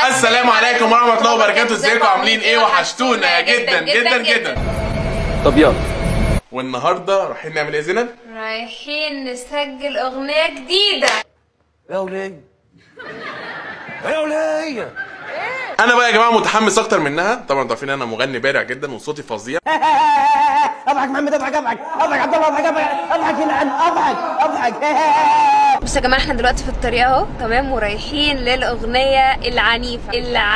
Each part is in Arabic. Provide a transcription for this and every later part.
السلام عليكم ورحمة الله وبركاته، ازيكم عاملين ايه؟ وحشتونا جدا جدا جدا. طب يلا، والنهارده رايحين نعمل ايه يا زينب؟ رايحين نسجل اغنية جديدة. يا وليه يا وليه. انا بقى يا جماعه متحمس اكتر منها. طبعا انتوا عارفين انا مغني بارع جدا وصوتي فظيع. اضحك محمد، اضحك اضحك اضحك عبد الله، اضحك اضحك اضحك اضحك. بصوا يا جماعة، احنا دلوقتي في الطريق اهو، تمام، ورايحين للاغنية العنيفة.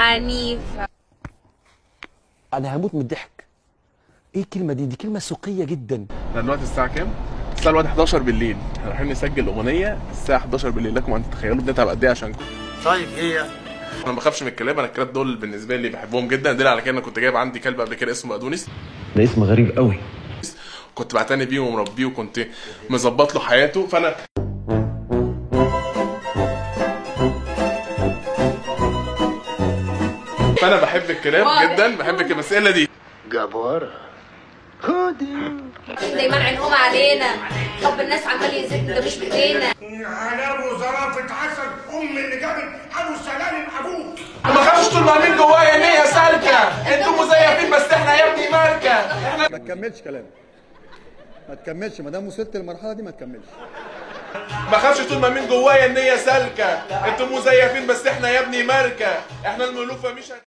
انا هموت من الضحك. ايه الكلمه دي كلمه سوقيه جدا. احنا دلوقتي الساعه كام؟ الساعه دلوقتي 11 بالليل. احنا رايحين نسجل اغنيه الساعه 11 بالليل. لكم ان تتخيلوا بنتعب قد ايه عشان طيب ايه؟ انا ما بخافش من الكلاب. انا الكلاب دول بالنسبه لي بحبهم جدا. دليل على كده انا كنت جايب عندي كلب قبل كده اسمه ادونيس. ده اسم غريب قوي. كنت بعتني بيه ومربيه وكنت مظبط له حياته. فانا بحب الكلاب جدا، بحب الكلاب. بس ايه اللي دي جبارة خدي دايما عينهم علينا، حب الناس عمال يزيد، ده مش بايدينا. على ابو زرافة عسل ام اللي جابت ابو سلالم ابوك. ما خافش طول ما مين جوايا نية سالكة. انتوا مزيفين بس احنا يا ابني ماركة. احنا ما تكملش كلام، ما تكملش ما دام وصلت للمرحله دي ما تكملش. ما خافش طول ما مين جوايا النية سالكة. انتوا مزيفين بس احنا يا ابني ماركة. احنا الملوفة مش